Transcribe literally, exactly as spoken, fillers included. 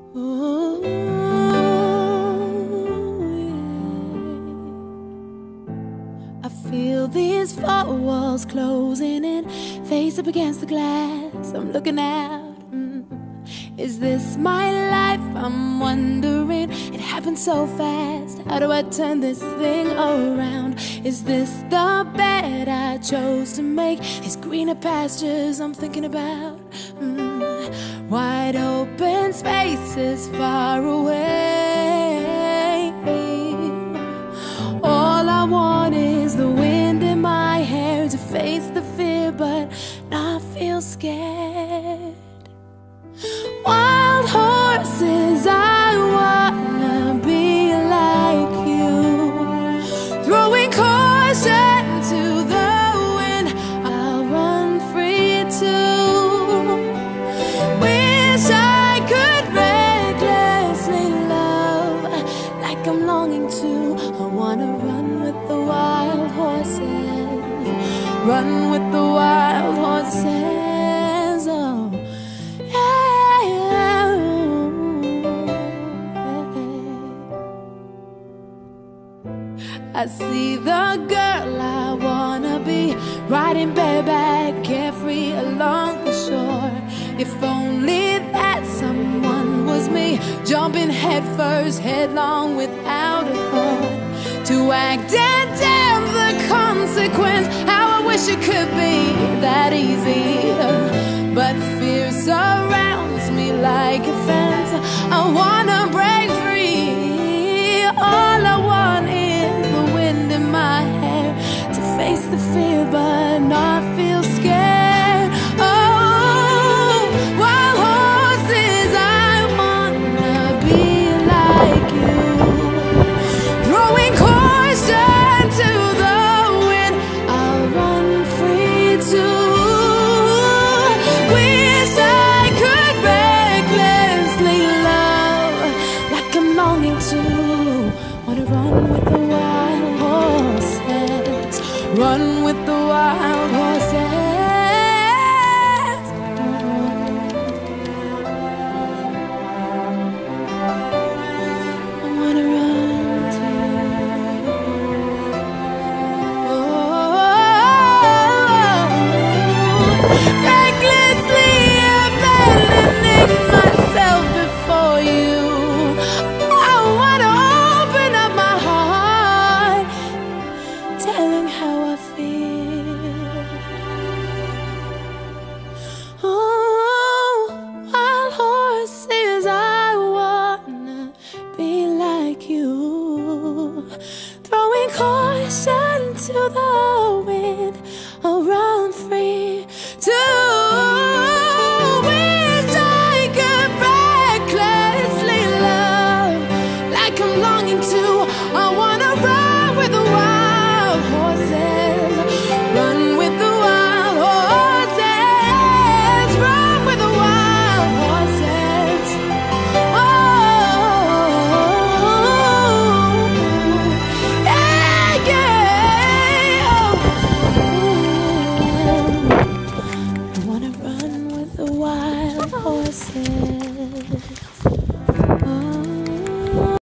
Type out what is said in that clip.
Ooh, yeah. I feel these four walls closing in, face up against the glass. I'm looking out. Mm. Is this my life? I'm wondering. It happened so fast. How do I turn this thing around? Is this the bed I chose to make? These greener pastures I'm thinking about. Mm. Wide open spaces far away. All I want is the wind in my hair to face the fear, but not feel scared. Wild horses, I wanna be like you, throwing caution to the wind. I'll run free too. Wish I could recklessly love like I'm longing to. I wanna run with the wild horses, run with the wild horses. Oh, yeah, yeah. I see the girl I wanna be, riding bareback, carefree along the shore. If only that someone was me, jumping headfirst, headlong without a thought, to act and damn the consequence. How I wish it could be that easy, but fear surrounds me like a fence. I wanna break free. All I want is the wind in my hair to face the fear, but not fear.